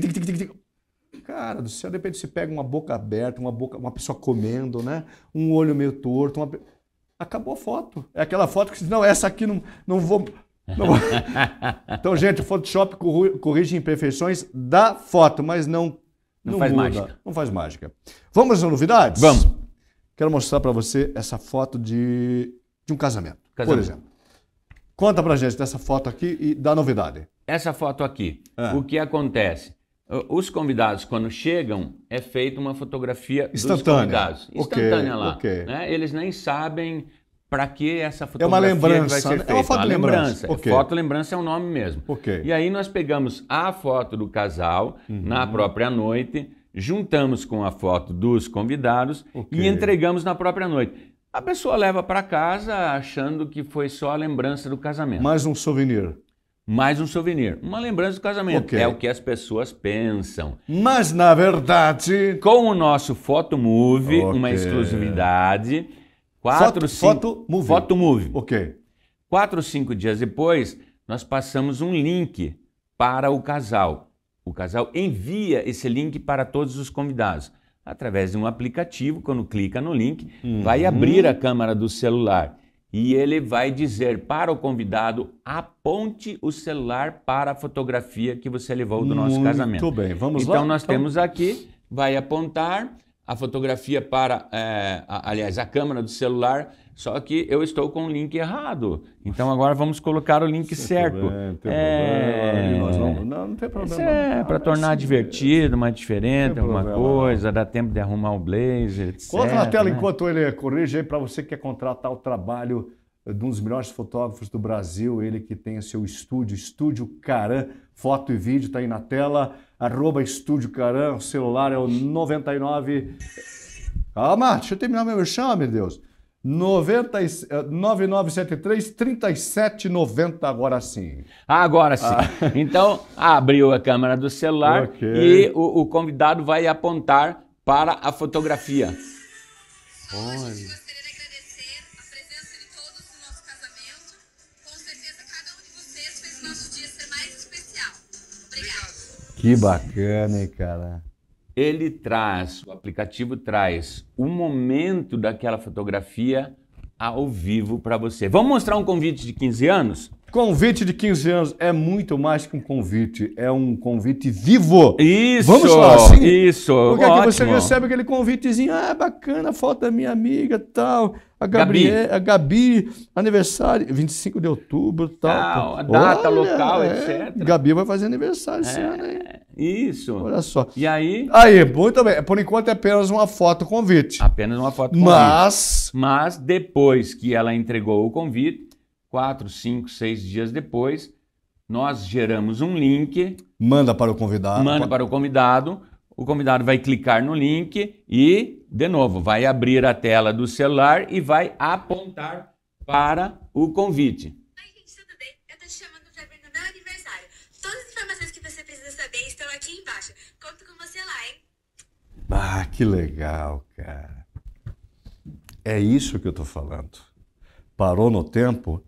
Cara do céu, de repente você pega uma boca aberta, uma, boca, uma pessoa comendo, né? Um olho meio torto, uma... acabou a foto. É aquela foto que você diz, não, essa aqui não, não vou... Não vou. Então, gente, o Photoshop corrige imperfeições da foto, mas não, não, não faz muda, mágica. Não faz mágica. Vamos às novidades? Vamos. Quero mostrar para você essa foto de, de um casamento, casamento, por exemplo. Conta pra gente dessa foto aqui e da novidade. Essa foto aqui, é. o que acontece? Os convidados, quando chegam, é feita uma fotografia instantânea. dos convidados. Instantânea okay, lá. Okay. Né? Eles nem sabem para que essa fotografia é uma lembrança, vai ser né? feita. É uma foto uma lembrança. lembrança. Okay. Foto lembrança é o nome mesmo. Okay. E aí nós pegamos a foto do casal uhum. na própria noite, juntamos com a foto dos convidados okay. e entregamos na própria noite. A pessoa leva para casa achando que foi só a lembrança do casamento. Mais um souvenir. Mais um souvenir. Uma lembrança do casamento. Okay. É o que as pessoas pensam. Mas, na verdade... Com o nosso Photomove, okay. uma exclusividade... Quatro, Foto, cinco... Photomove. Photomove. Ok. Quatro, cinco dias depois, nós passamos um link para o casal. O casal envia esse link para todos os convidados. Através de um aplicativo, quando clica no link, uhum. vai abrir a câmera do celular. E ele vai dizer para o convidado, aponte o celular para a fotografia que você levou do nosso Muito casamento. Muito bem, vamos então, lá? Então nós então... temos aqui, vai apontar a fotografia para, é, a, aliás, a câmera do celular, só que eu estou com o link errado. Então agora vamos colocar o link Sem certo. Problema, não tem é... problema. Nós vamos... Não, não tem problema. Isso é para tornar assim, divertido, mais diferente, alguma problema, coisa, dá tempo de arrumar o blazer, etcétera. Coloca na tela né? enquanto ele corrige aí para você que quer contratar o trabalho de um dos melhores fotógrafos do Brasil, ele que tem o seu estúdio, Estúdio Caran, foto e vídeo, está aí na tela, arroba Estúdio Caran, o celular é o noventa e nove... Calma, deixa eu terminar meu merchan, meu Deus. noventa, nove nove sete três, trinta e sete noventa, agora sim. Agora sim. Ah. Então, abriu a câmera do celular okay. e o, o convidado vai apontar para a fotografia. Olha. Que bacana, hein, cara? Ele traz, o aplicativo traz o momento daquela fotografia ao vivo para você. Vamos mostrar um convite de quinze anos? Convite de quinze anos é muito mais que um convite, é um convite vivo. Isso, vamos falar assim? Isso, Porque ótimo. aqui você recebe aquele convitezinho, ah, bacana, foto da minha amiga, tal, a Gabriel, a Gabi, aniversário, vinte e cinco de outubro, tal. Ah, a data, olha, local, é, etcétera. Gabi vai fazer aniversário esse é, ano, hein? Isso. Olha só. E aí? Aí, muito bem. Por enquanto é apenas uma foto convite. Apenas uma foto convite. Mas... Mas depois que ela entregou o convite, quatro, cinco, seis dias depois, nós geramos um link. Manda para o convidado. Manda para o convidado. O convidado vai clicar no link e, de novo, vai abrir a tela do celular e vai apontar para o convite. Oi, gente, tudo bem? Eu tô te chamando para vir no meu aniversário. Todas as informações que você precisa saber estão aqui embaixo. Conto com você lá, hein? Ah, que legal, cara. É isso que eu tô falando. Parou no tempo,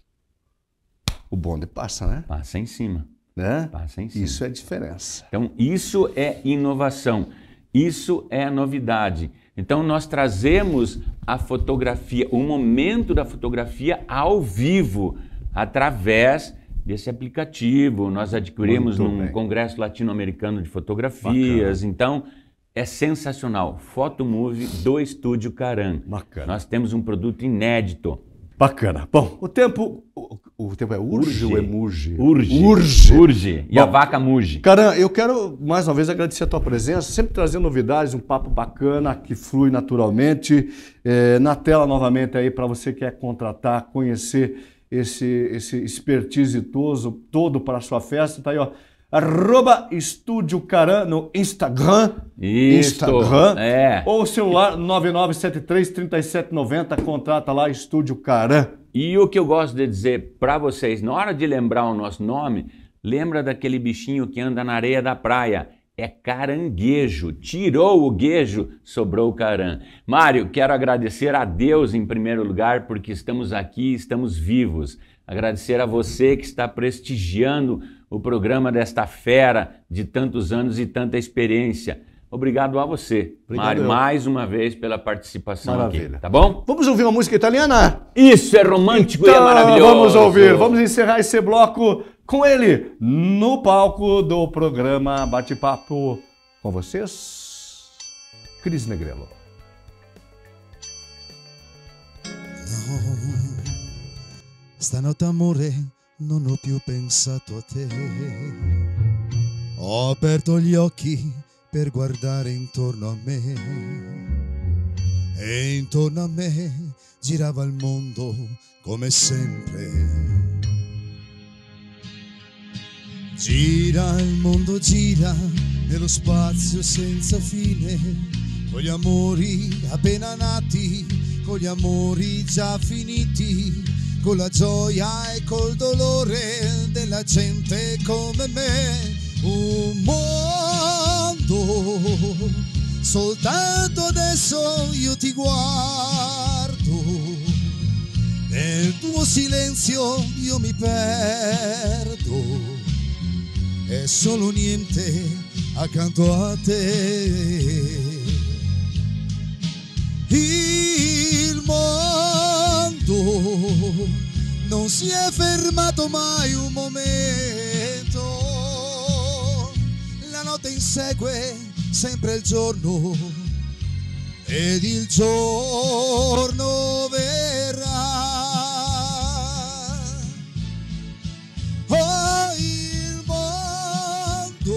o bonde passa, né? Passa em cima. Né? Passa em cima. Isso é a diferença. Então, isso é inovação. Isso é novidade. Então, nós trazemos a fotografia, o momento da fotografia ao vivo, através desse aplicativo. Nós adquirimos Muito num bem. Congresso Latino-Americano de Fotografias. Bacana. Então, é sensacional. Photomove do Estúdio Caran. Bacana. Nós temos um produto inédito. Bacana. Bom, o tempo... O, o tempo é urge, Urge. ou é muge? Urge. Urge. Urge. E Bom, a vaca muge. Caran, eu quero mais uma vez agradecer a tua presença, sempre trazendo novidades, um papo bacana que flui naturalmente. É, na tela novamente aí para você que quer contratar, conhecer esse, esse expertise todo, todo para a sua festa. Tá aí, ó. Arroba Estúdio Caran no Instagram. Isso. Instagram. É. Ou celular nove nove sete três, três sete nove zero. Contrata lá Estúdio Caran. E o que eu gosto de dizer para vocês, na hora de lembrar o nosso nome, lembra daquele bichinho que anda na areia da praia. É caranguejo. Tirou o guejo, sobrou o caran. Mário, quero agradecer a Deus em primeiro lugar, porque estamos aqui, estamos vivos. Agradecer a você que está prestigiando o programa desta fera de tantos anos e tanta experiência. Obrigado a você, Obrigado, Mário, eu. mais uma vez pela participação Maravilha. aqui, tá bom? Vamos ouvir uma música italiana? Isso é romântico e é Então, maravilhoso. vamos ouvir, vamos encerrar esse bloco com ele no palco do programa Bate-Papo com vocês, Cris Negrello. Stanotte amore non ho più pensato a te. Ho aperto gli occhi per guardare intorno a me. E intorno a me girava il mondo come sempre. Gira il mondo, gira nello spazio senza fine, con gli amori appena nati, con gli amori già finiti, con la gioia e col dolore della gente come me. Un mondo, soltanto adesso io ti guardo, nel tuo silenzio io mi perdo. È solo niente accanto a te. Il mondo non si è fermato mai un momento. La notte insegue sempre il giorno ed il giorno verrà. Oh, il mondo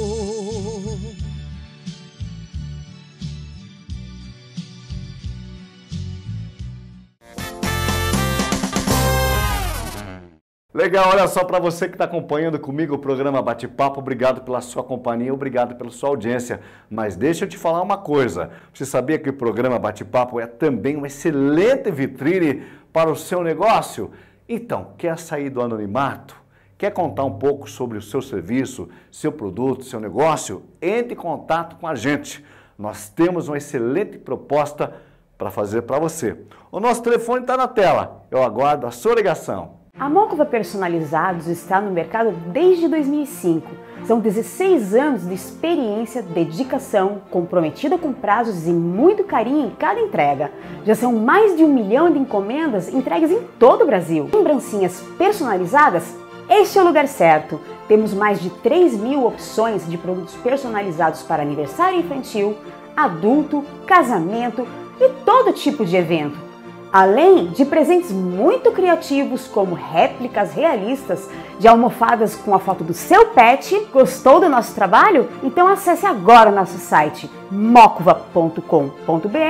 Legal, olha só, para você que está acompanhando comigo o programa Bate-Papo, obrigado pela sua companhia, obrigado pela sua audiência. Mas deixa eu te falar uma coisa, você sabia que o programa Bate-Papo é também uma excelente vitrine para o seu negócio? Então, quer sair do anonimato? Quer contar um pouco sobre o seu serviço, seu produto, seu negócio? Entre em contato com a gente. Nós temos uma excelente proposta para fazer para você. O nosso telefone está na tela, eu aguardo a sua ligação. A Mócova Personalizados está no mercado desde dois mil e cinco. São dezesseis anos de experiência, dedicação, comprometida com prazos e muito carinho em cada entrega. Já são mais de um milhão de encomendas entregues em todo o Brasil. Lembrancinhas personalizadas? Este é o lugar certo. Temos mais de três mil opções de produtos personalizados para aniversário infantil, adulto, casamento e todo tipo de evento. Além de presentes muito criativos, como réplicas realistas de almofadas com a foto do seu pet. Gostou do nosso trabalho? Então acesse agora o nosso site mocova ponto com ponto br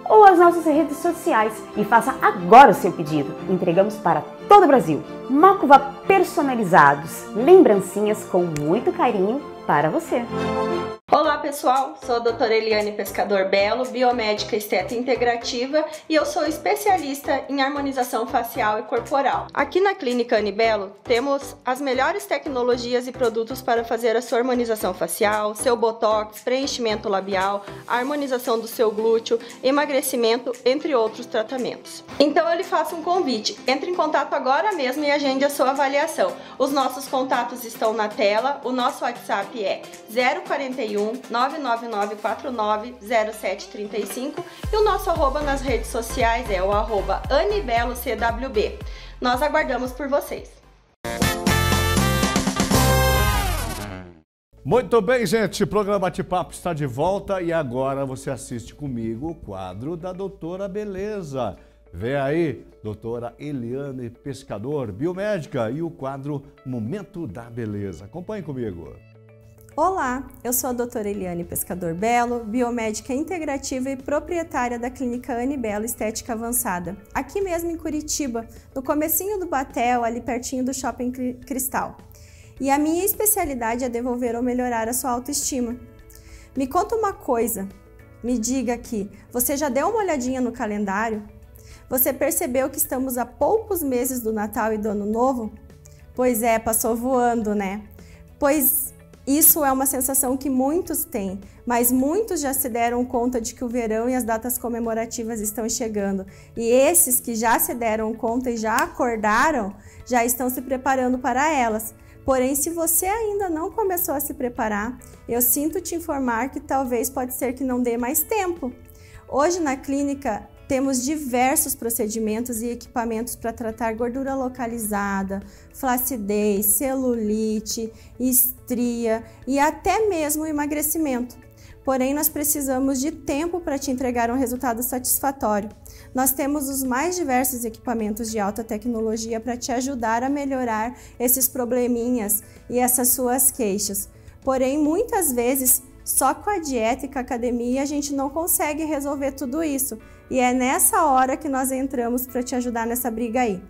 ou as nossas redes sociais e faça agora o seu pedido. Entregamos para todo o Brasil. Mokuva personalizados, lembrancinhas com muito carinho para você. Olá pessoal, sou a doutora Eliane Pescador Belo, biomédica esteta integrativa e eu sou especialista em harmonização facial e corporal. Aqui na Clínica Anibelo temos as melhores tecnologias e produtos para fazer a sua harmonização facial, seu botox, preenchimento labial, a harmonização do seu glúteo, emagrecimento, entre outros tratamentos. Então eu lhe faço um convite, entre em contato agora mesmo e agende a sua avaliação. Os nossos contatos estão na tela, o nosso WhatsApp é zero quarenta e um, nove nove nove quatro nove, zero sete trinta e cinco e o nosso arroba nas redes sociais é o arroba AnibelloCWB. Nós aguardamos por vocês. Muito bem, gente, o programa Bate-Papo está de volta e agora você assiste comigo o quadro da Doutora Beleza. Vem aí, doutora Eliane Pescador, biomédica, e o quadro Momento da Beleza. Acompanhe comigo. Olá, eu sou a doutora Eliane Pescador Belo, biomédica integrativa e proprietária da Clínica Anibelo Estética Avançada, aqui mesmo em Curitiba, no comecinho do Batel, ali pertinho do Shopping Cristal. E a minha especialidade é devolver ou melhorar a sua autoestima. Me conta uma coisa, me diga aqui, você já deu uma olhadinha no calendário? Você percebeu que estamos a poucos meses do Natal e do Ano Novo? Pois é, passou voando, né? Pois isso é uma sensação que muitos têm, mas muitos já se deram conta de que o verão e as datas comemorativas estão chegando. E esses que já se deram conta e já acordaram, já estão se preparando para elas. Porém, se você ainda não começou a se preparar, eu sinto te informar que talvez pode ser que não dê mais tempo. Hoje na clínica temos diversos procedimentos e equipamentos para tratar gordura localizada, flacidez, celulite, estria e até mesmo emagrecimento. Porém, nós precisamos de tempo para te entregar um resultado satisfatório. Nós temos os mais diversos equipamentos de alta tecnologia para te ajudar a melhorar esses probleminhas e essas suas queixas. Porém, muitas vezes, só com a dieta e com a academia a gente não consegue resolver tudo isso. E é nessa hora que nós entramos para te ajudar nessa briga aí.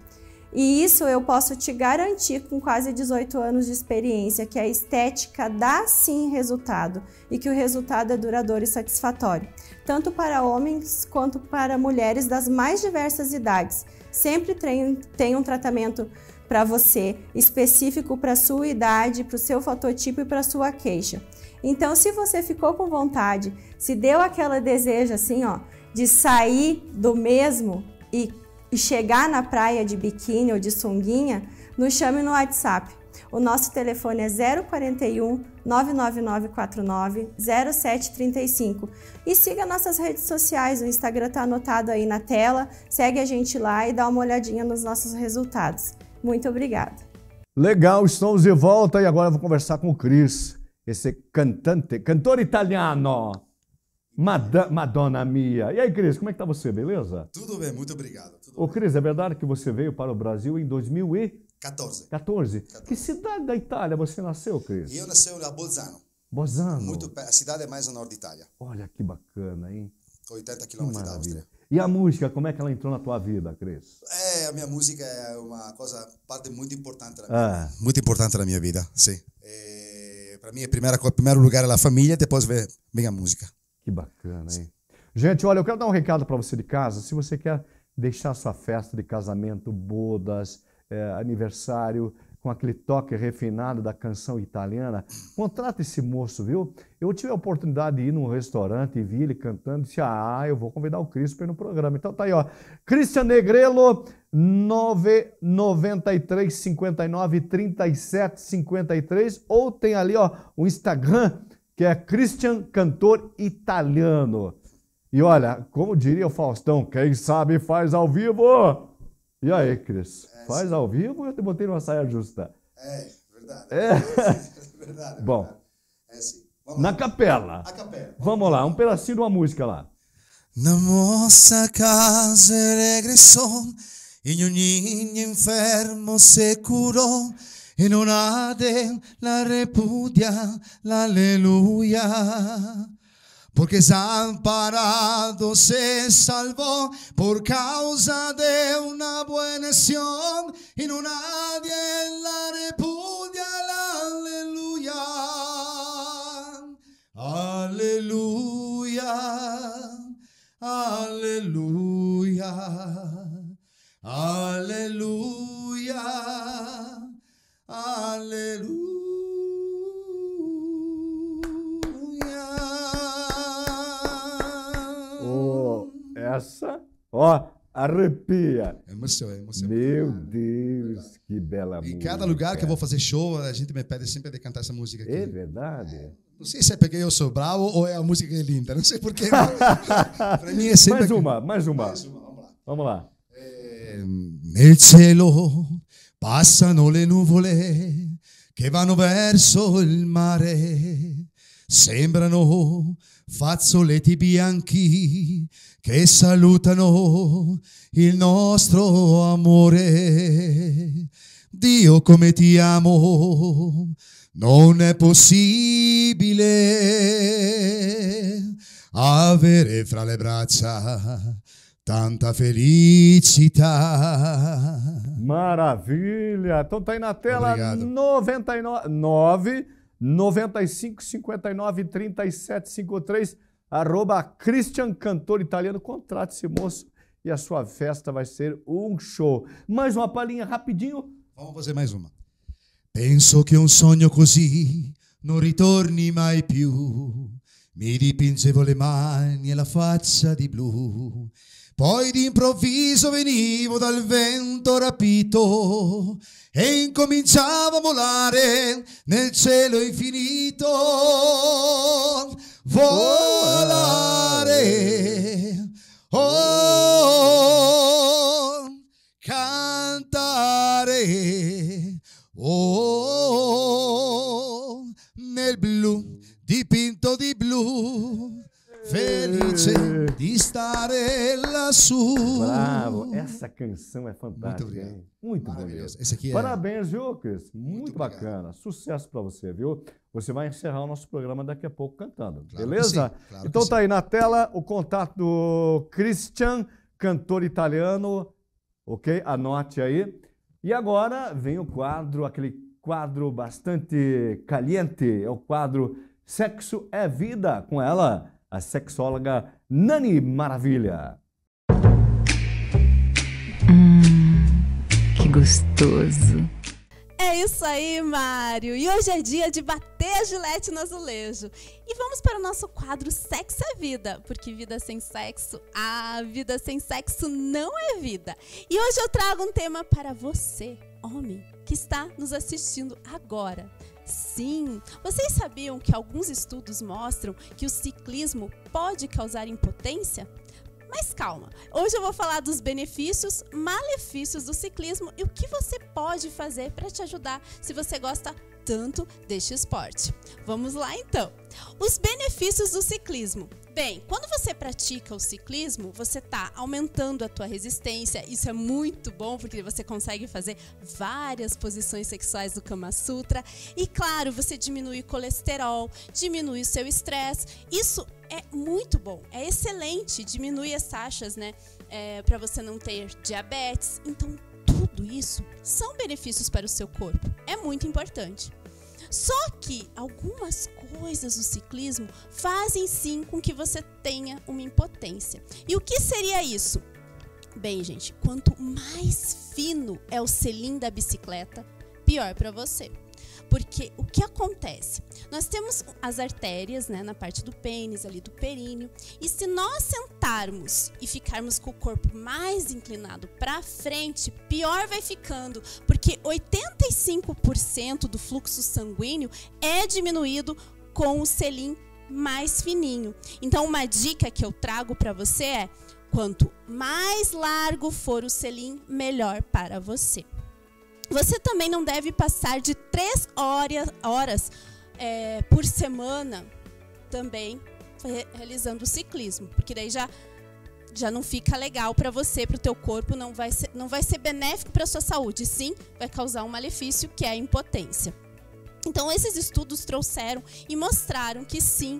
E isso eu posso te garantir com quase dezoito anos de experiência, que a estética dá sim resultado e que o resultado é duradouro e satisfatório, tanto para homens quanto para mulheres das mais diversas idades. Sempre tem, tem um tratamento para você, específico para a sua idade, para o seu fototipo e para a sua queixa. Então, se você ficou com vontade, se deu aquela desejo assim, ó, de sair do mesmo e, e chegar na praia de biquíni ou de sunguinha, nos chame no WhatsApp. O nosso telefone é zero quarenta e um, nove nove nove quatro nove, zero sete trinta e cinco. E siga nossas redes sociais, o Instagram está anotado aí na tela, segue a gente lá e dá uma olhadinha nos nossos resultados. Muito obrigada. Legal, estamos de volta e agora eu vou conversar com o Cris, esse cantante, cantor italiano. Mad Madonna mia. E aí, Cris, como é que tá você, beleza? Tudo bem, muito obrigado. Tudo Ô, bem. Cris, é verdade que você veio para o Brasil em dois mil e quatorze. quatorze? Que cidade da Itália você nasceu, Cris? Eu nasci a Bolzano. Bolzano. Muito, a cidade é mais no norte da Itália. Olha que bacana, hein? oitenta Que quilômetros da maravilha. Áustria. E a música, como é que ela entrou na tua vida, Cris? É, a minha música é uma coisa, parte muito importante da Ah. minha, muito importante da minha vida, sim. É, para mim, o primeiro, primeiro lugar é a família, depois vem, vem a música. Que bacana, hein? Gente, olha, eu quero dar um recado para você de casa. Se você quer deixar sua festa de casamento, bodas, é, aniversário, com aquele toque refinado da canção italiana, contrata esse moço, viu? Eu tive a oportunidade de ir num restaurante e vi ele cantando e disse, ah, eu vou convidar o Cris para ir no programa. Então tá aí, ó, Christian Negrello, nove nove três cinco nove, três sete cinco três, ou tem ali, ó, o Instagram, que é Christian Cantor Italiano. E olha, como diria o Faustão, quem sabe faz ao vivo. E aí, Cris? É, faz sim. Ao vivo ou eu te botei numa saia justa? É, verdade. É? É verdade. Bom, verdade. É, sim. Vamos na lá. capela. A capela. Vamos lá, um pedacinho de uma música lá. Na moça casa regressou, e um niño enfermo se curou, e non ha de la repudia, l'alleluia. porque desamparado se salvó por causa de una buena acción y no nadie la repudia. Aleluya, aleluya, aleluya, aleluya, aleluya. Oh, essa, ó, arrepia. Emoção, emoção. Meu Deus, que bela música. Em cada lugar que eu vou fazer show, a gente me pede sempre de cantar essa música aqui. É verdade. Não sei se é porque eu sou bravo ou é a música que é linda. Não sei porquê. Para mim é sempre... Mais uma, mais uma. Mais uma, vamos lá. Vamos lá. Eh, nel cielo passano le nuvole che vanno verso il mare. Sembrano fazzoletti bianchi che salutano il nostro amore. Dio come ti amo, non è possibile avere fra le braccia tanta felicità. Maravilha! Então tá aí na tela. Obrigado. noventa e nove, noventa e cinco, cinquenta e nove, trinta e sete, cinquenta e três, arroba Christian, cantor italiano. Contrate esse moço e a sua festa vai ser um show. Mais uma palhinha rapidinho. Vamos fazer mais uma. Penso che un sogno così non ritorni mai più. Mi dipingevo le mani e la faccia di blu. Poi d'improvviso venivo dal vento rapito e incominciavo a volare nel cielo infinito. Volare, oh, cantare, oh, nel blu, dipinto di blu, felice di stare lassù. Bravo, essa canção é fantástica. Muito obrigado. Hein? Muito Maravilhoso. bonito. Esse aqui é... Parabéns, viu, Cris? Muito, Muito bacana. Sucesso pra você, viu? Você vai encerrar o nosso programa daqui a pouco cantando, Claro que beleza? sim, claro Então que tá aí na tela o contato do Christian, cantor italiano, ok? Anote aí. E agora vem o quadro, aquele quadro bastante caliente, é o quadro Sexo é Vida, com ela, a sexóloga Nani Maravilha. Hum, que gostoso. É isso aí, Mário! E hoje é dia de bater a gilete no azulejo. E vamos para o nosso quadro Sexo é Vida, porque vida sem sexo, ah, vida sem sexo não é vida. E hoje eu trago um tema para você, homem, que está nos assistindo agora. Sim, vocês sabiam que alguns estudos mostram que o ciclismo pode causar impotência? Mas calma, hoje eu vou falar dos benefícios, malefícios do ciclismo e o que você pode fazer para te ajudar se você gosta tanto deste esporte. Vamos lá então. Os benefícios do ciclismo. Bem, quando você pratica o ciclismo, você está aumentando a tua resistência. Isso é muito bom porque você consegue fazer várias posições sexuais do Kama Sutra. E claro, você diminui o colesterol, diminui o seu estresse. Isso é muito bom, é excelente, diminui as taxas, né, é, para você não ter diabetes. Então, tudo isso são benefícios para o seu corpo, é muito importante. Só que algumas coisas do ciclismo fazem sim com que você tenha uma impotência. E o que seria isso? Bem, gente, quanto mais fino é o selim da bicicleta, pior para você. Porque o que acontece? Nós temos as artérias, né, na parte do pênis, ali do períneo, e se nós sentarmos e ficarmos com o corpo mais inclinado para frente, pior vai ficando, porque oitenta e cinco por cento do fluxo sanguíneo é diminuído com o selim mais fininho. Então, uma dica que eu trago para você é: quanto mais largo for o selim, melhor para você. Você também não deve passar de três horas, horas é, por semana também realizando o ciclismo, porque daí já, já não fica legal para você, para o teu corpo, não vai ser, não vai ser benéfico para a sua saúde, sim, vai causar um malefício que é a impotência. Então esses estudos trouxeram e mostraram que sim,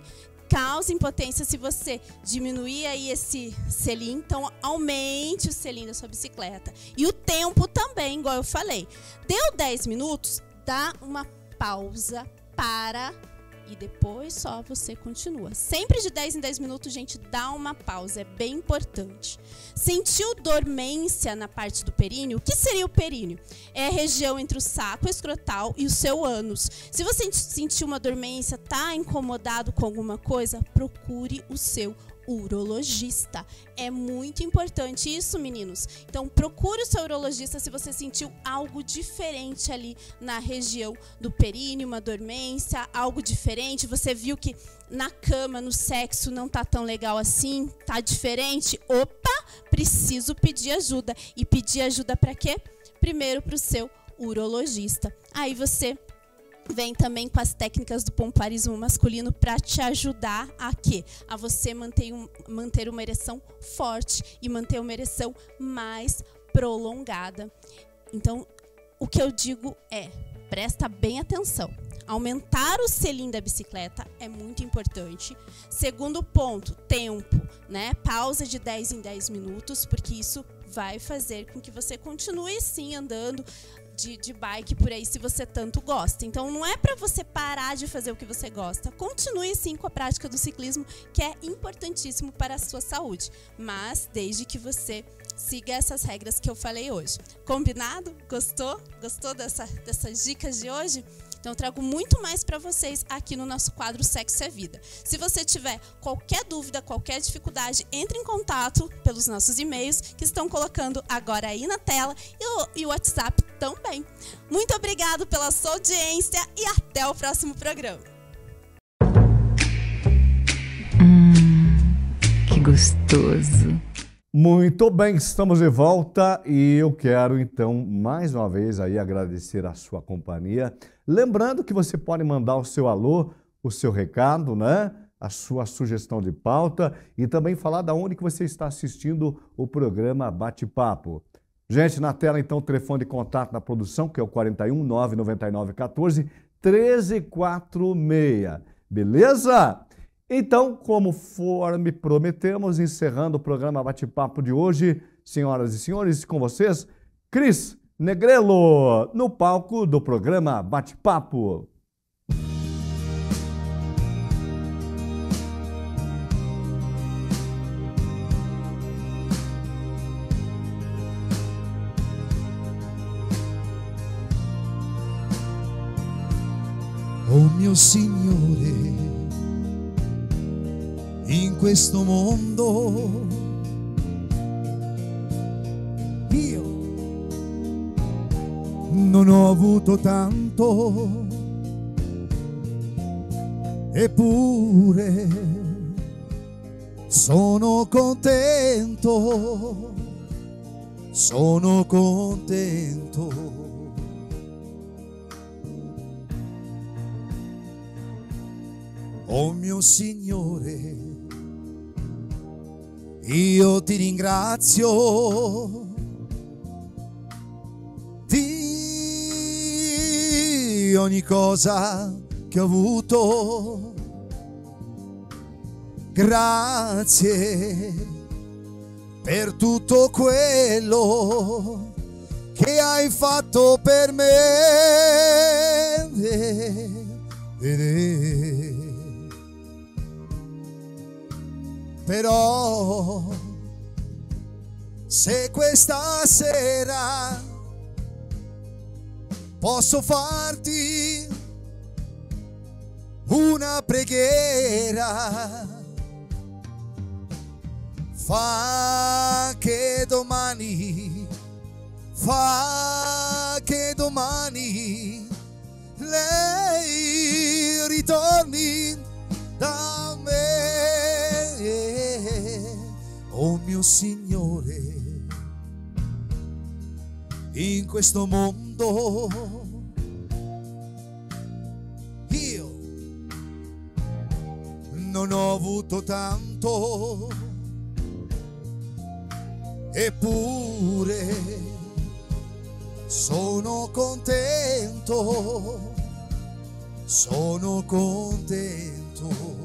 causa impotência se você diminuir aí esse selim, então aumente o selim da sua bicicleta. E o tempo também, igual eu falei. Deu dez minutos, dá uma pausa, para e depois só você continua. Sempre de dez em dez minutos, gente, dá uma pausa, é bem importante. Sentiu dormência na parte do períneo? O que seria o períneo? É a região entre o saco escrotal e o seu ânus. Se você sentiu uma dormência, tá incomodado com alguma coisa, procure o seu urologista. É muito importante isso, meninos. Então, procure o seu urologista se você sentiu algo diferente ali na região do períneo, uma dormência, algo diferente. Você viu que na cama, no sexo, não tá tão legal assim, tá diferente. Opa, preciso pedir ajuda. E pedir ajuda para quê? Primeiro para o seu urologista. Aí você vem também com as técnicas do pompoarismo masculino para te ajudar a quê? A você manter, um, manter uma ereção forte e manter uma ereção mais prolongada. Então, o que eu digo é, presta bem atenção. Aumentar o selim da bicicleta é muito importante. Segundo ponto, tempo, né? Pausa de dez em dez minutos, porque isso vai fazer com que você continue sim andando De, de bike por aí, se você tanto gosta. Então, não é para você parar de fazer o que você gosta. Continue, sim, com a prática do ciclismo, que é importantíssimo para a sua saúde. Mas, desde que você siga essas regras que eu falei hoje. Combinado? Gostou? Gostou dessa, dessas dicas de hoje? Então, eu trago muito mais para vocês aqui no nosso quadro Sexo é Vida. Se você tiver qualquer dúvida, qualquer dificuldade, entre em contato pelos nossos e-mails que estão colocando agora aí na tela e o, e o WhatsApp também. Muito obrigado pela sua audiência e até o próximo programa. Hum, que gostoso. Muito bem, estamos de volta e eu quero então mais uma vez aí agradecer a sua companhia. Lembrando que você pode mandar o seu alô, o seu recado, né? A sua sugestão de pauta e também falar da onde que você está assistindo o programa Bate-Papo. Gente, na tela então o telefone de contato da produção, que é o quarenta e um, nove nove nove, quatorze, treze quarenta e seis. Beleza? Então, conforme prometemos, encerrando o programa Bate-Papo de hoje, senhoras e senhores, com vocês, Cris Negrello, no palco do programa Bate-Papo. Oh mio Signore, in questo mondo io non ho avuto tanto, eppure sono contento, sono contento. Oh mio Signore, io ti ringrazio di ogni cosa che ho avuto. Grazie per tutto quello che hai fatto per me. Però se questa sera posso farti una preghiera, fa che domani, fa che domani lei ritorni da me. Oh mio Signore, in questo mondo io non ho avuto tanto, eppure sono contento, sono contento.